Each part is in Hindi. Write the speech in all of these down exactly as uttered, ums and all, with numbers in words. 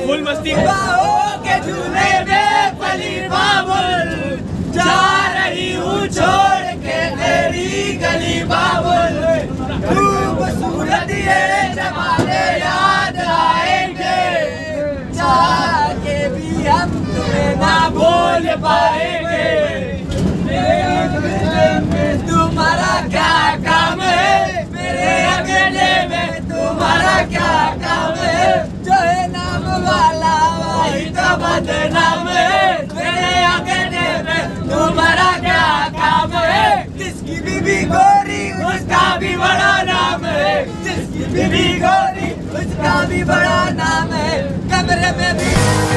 फुल मस्ती के झूले में पली बाबुल, जा रही हूँ छोड़ के तेरी गली बाबुल। खूबसूरत ये जमाने याद आएंगे, चाह के भी हम तुम्हें ना भूल पाएंगे। तुम्हारा क्या काम है मेरे अकेले में, तुम्हारा क्या काम है? जो है नाम वाला वही तो बदनाम है मेरे अकेले में, तुम्हारा क्या काम है? जिसकी बीबी गोरी उसका भी बड़ा नाम है, जिसकी बीबी गोरी उसका भी बड़ा नाम है। कमरे में भी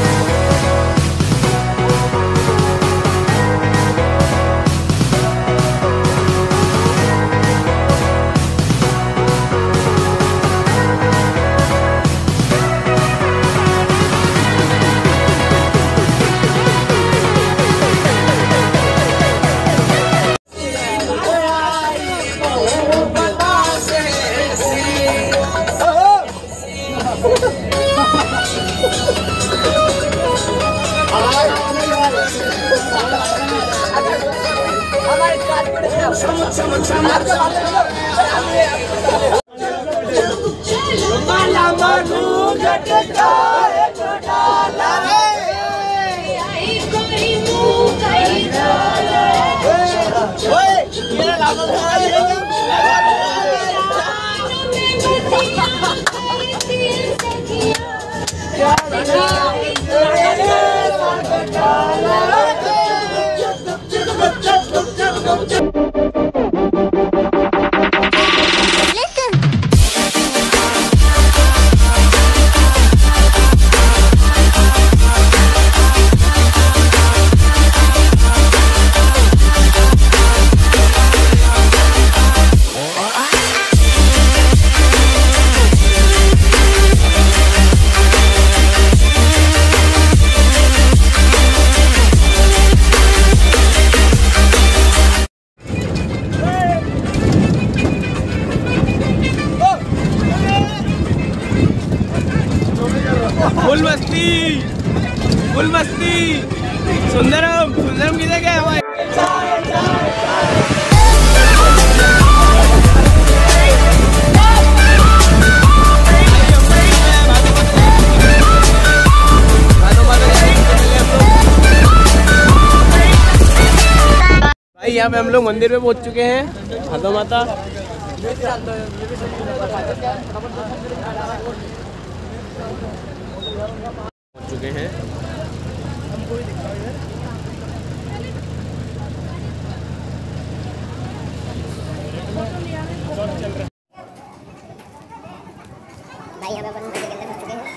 फुल मस्ती फुल मस्ती। सुंदरम सुंदरम किधर गया भाई? भाई यहाँ पे हम लोग मंदिर में पहुंच चुके हैं, भादो माता। पहुंच चुके हैं। भाई यहाँ पे अपन मंदिर के अंदर पहुंच चुके हैं।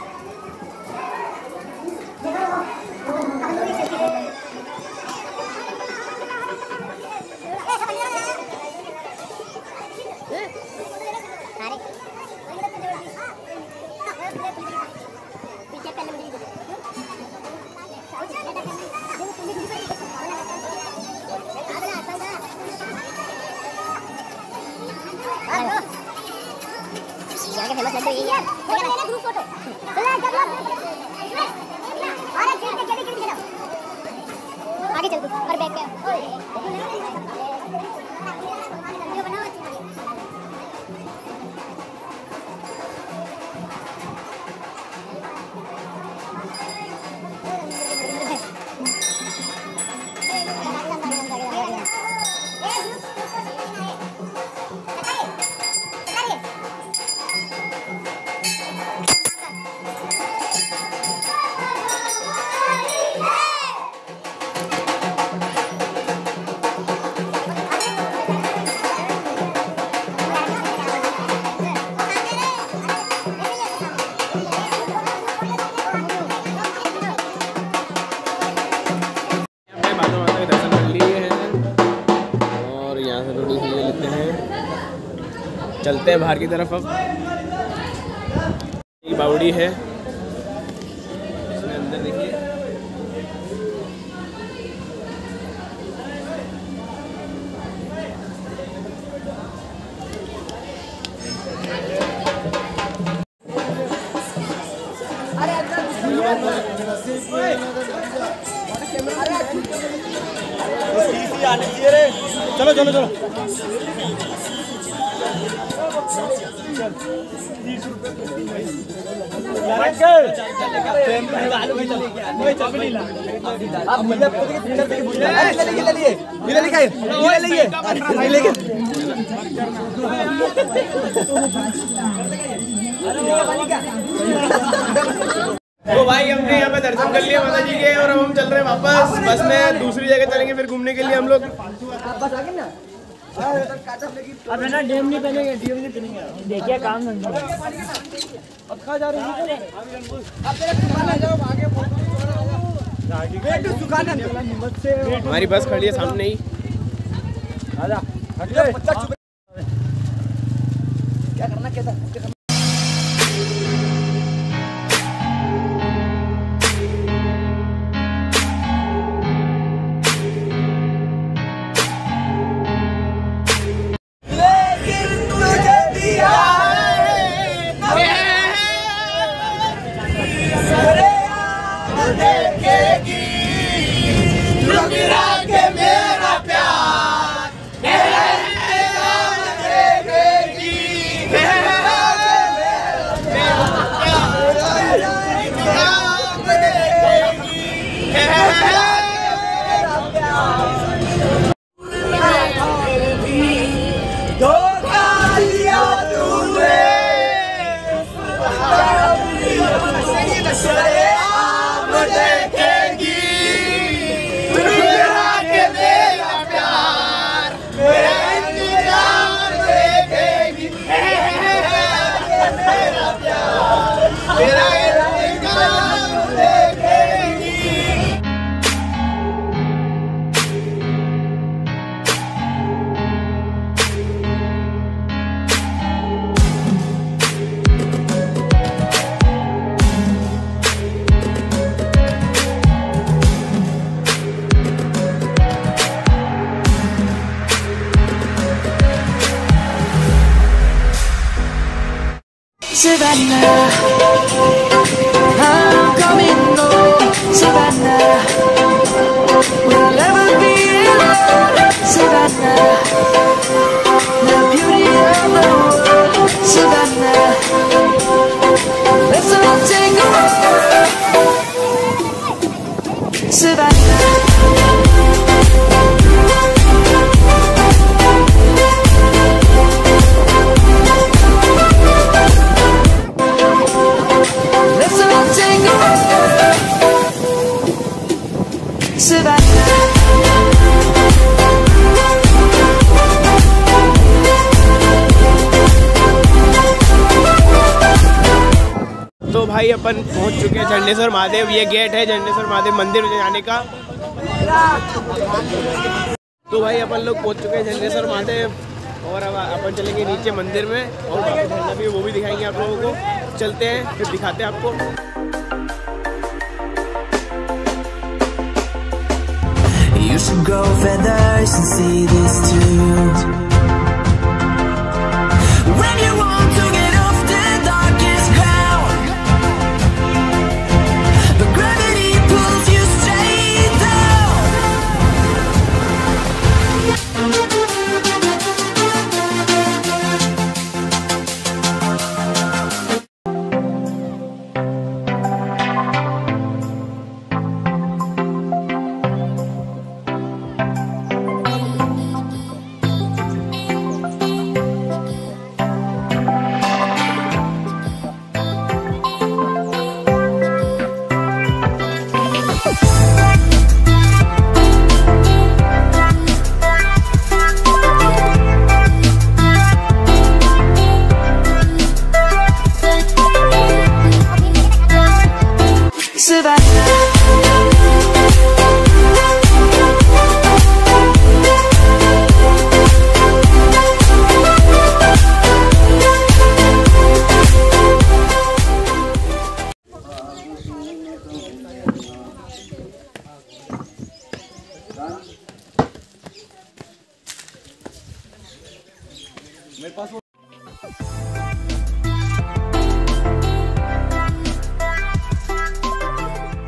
यहाँ के फेमस लड्डू यही है। ग्रुप फोटो आगे चल तू और बैक पे चलते हैं बाहर की तरफ। अब एक बावड़ी है, इसमें अंदर देखिए। आने चाहिए रे। चलो चलो चलो तो भाई हमने यहाँ पे दर्शन कर लिया माता जी के और अब हम चल रहे हैं वापस बस में दूसरी जगह चलेंगे फिर घूमने के लिए हम लोग। अब है ना डीएम नहीं पहनेंगे डीएम नहीं पहनेंगे देखिए काम धंधा अब खा जा रही है हमारी बस खड़ी है सामने ही। क्या करना क्या था Savannah, I'm coming home. Savannah, we'll never be alone. Savannah, the beauty of the world. Savannah, let's all take a walk. Savannah. तो भाई अपन पहुंच चुके हैं झंडेश्वर महादेव। ये गेट है झंडेश्वर महादेव मंदिर में जाने का। तो भाई अपन लोग पहुंच चुके हैं झंडेश्वर महादेव और अब अपन चलेंगे नीचे मंदिर में और बाकी झंडा भी वो भी दिखाएंगे आप लोगों को। चलते हैं फिर दिखाते हैं आपको। You should grow feathers and see this too. When you want to get off the darkest ground, but gravity pulls you straight down. मेरे पास वो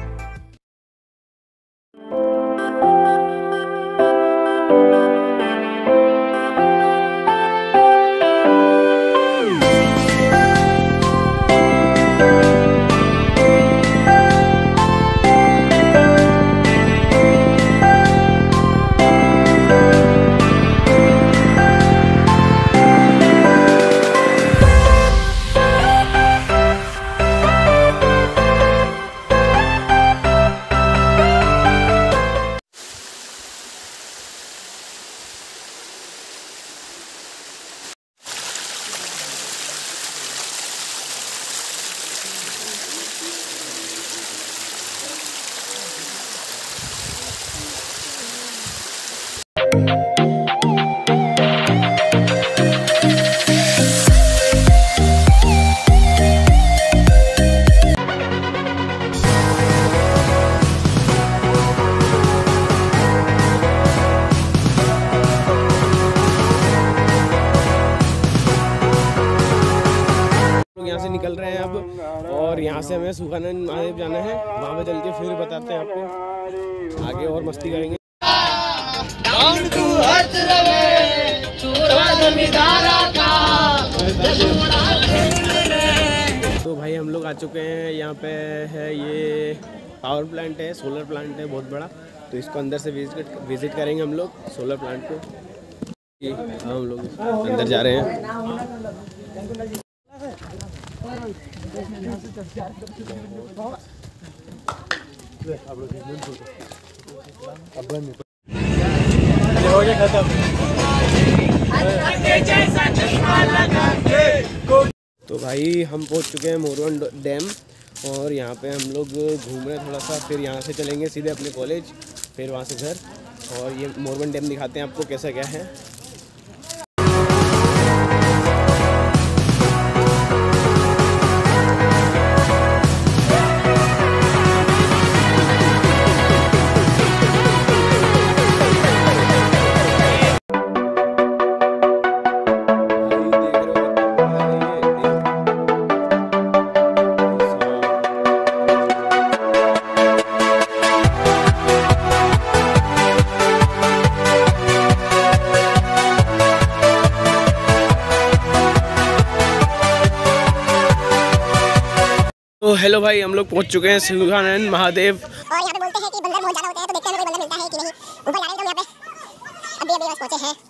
रहे हैं अब, और यहाँ से हमें सुखानंद महादेव जाना है। वहाँ पे चल के फिर बताते हैं आपको, आगे और मस्ती करेंगे। तो भाई हम लोग आ चुके हैं, यहाँ पे है ये पावर प्लांट है, सोलर प्लांट है बहुत बड़ा, तो इसको अंदर से विजिट विजिट करेंगे हम लोग सोलर प्लांट को। हम लोग अंदर जा रहे हैं। तो भाई हम पहुंच चुके हैं मोरवन डैम, और यहाँ पे हम लोग घूम रहे हैं थोड़ा सा, फिर यहाँ से चलेंगे सीधे अपने कॉलेज, फिर वहाँ से घर, और ये मोरवन डैम दिखाते हैं आपको कैसा क्या है। तो हेलो भाई, हम लोग पहुंच चुके हैं सुखानंद महादेव। और यहाँ पे बोलते हैं कि बंदर बहुत ज्यादा होते हैं, तो देखते हैं हमें कोई बंदर मिलता है कि नहीं। ऊपर जा रहे हैं हम यहाँ पे, अभी अभी बस पहुंचे हैं।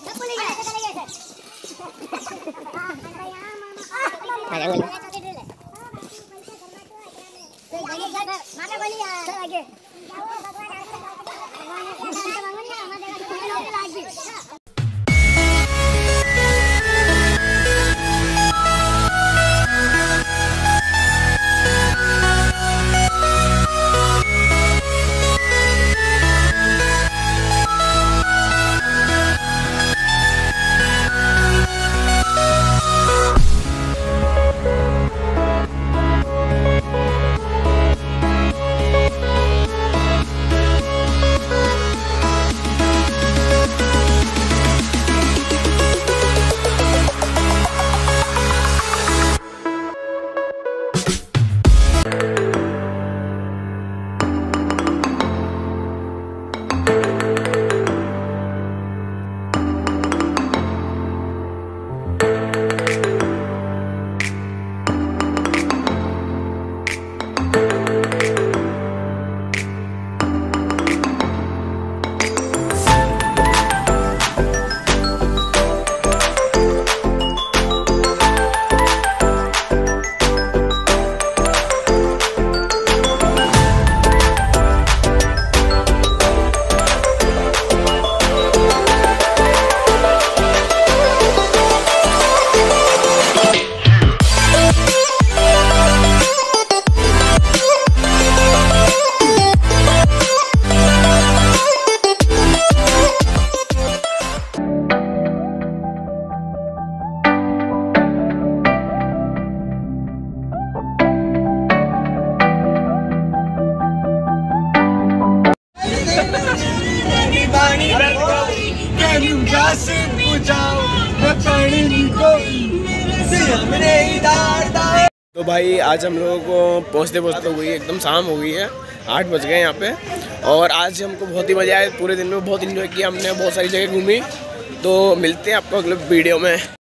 तो भाई आज हम लोगों को पहुँचते पहुँचते हो गई एकदम शाम हो गई है, आठ बज गए यहाँ पे, और आज हमको बहुत ही मज़ा आया। पूरे दिन में बहुत इंजॉय किया हमने, बहुत सारी जगह घूमी। तो मिलते हैं आपको अगले वीडियो में।